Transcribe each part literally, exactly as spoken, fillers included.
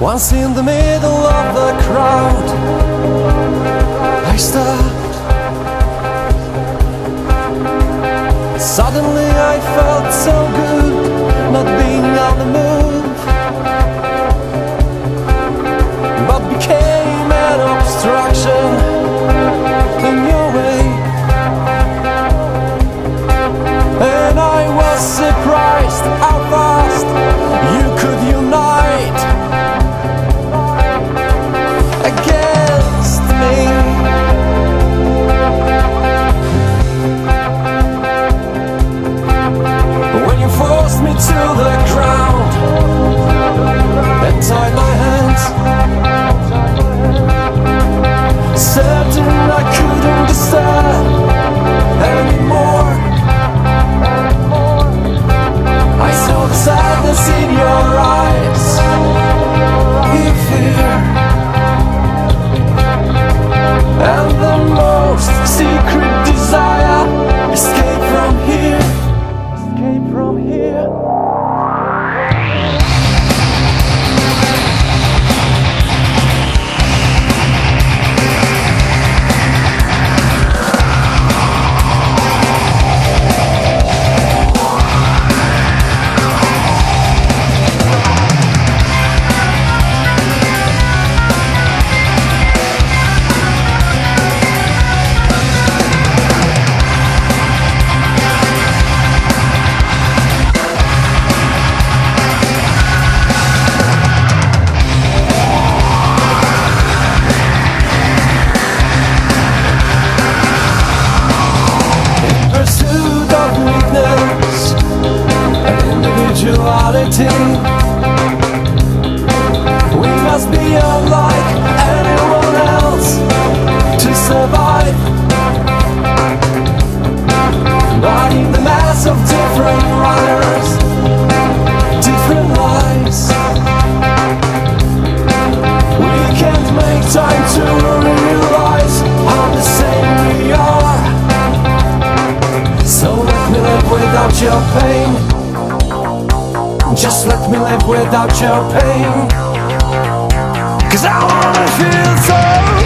Once in the middle of the crowd, I stopped. Suddenly I felt so good, not being on the move, but became an obstruction in your way. And I was surprised how fast you could unite against me. When you forced me to the ground and tied my hands, certain I couldn't disturb anymore. I saw the sadness in your eyes, your fear, and the most secret desire. Escape from here, escape from here. We must be unlike anyone else to survive. But in the mass of different runners, different lives, we can't make time to realize how the same we are. So let me live without your pain. Just let me live without your pain, 'cause I wanna feel so.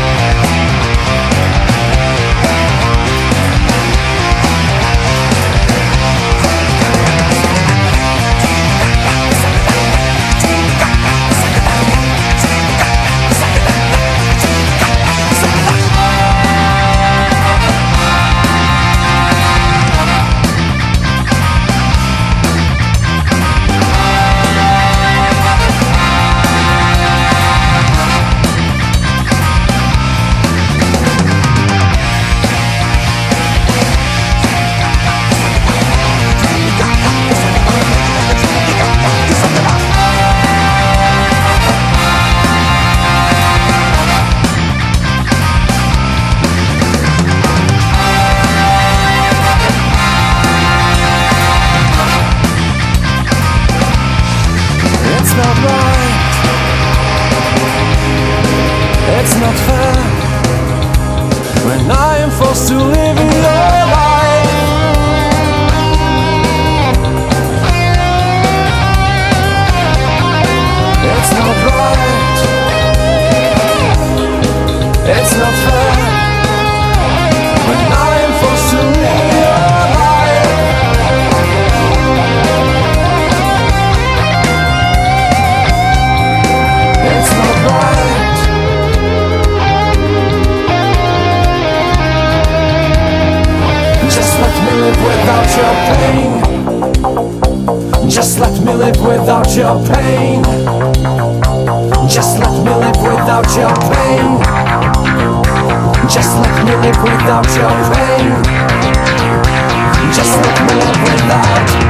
It's not fair when I am forced to live in your life. It's not right. It's not fair when I am forced to live in your life. It's not right. Live without your pain. Just let me live without your pain. Just let me live without your pain. Just let me live without your pain. Just let me live without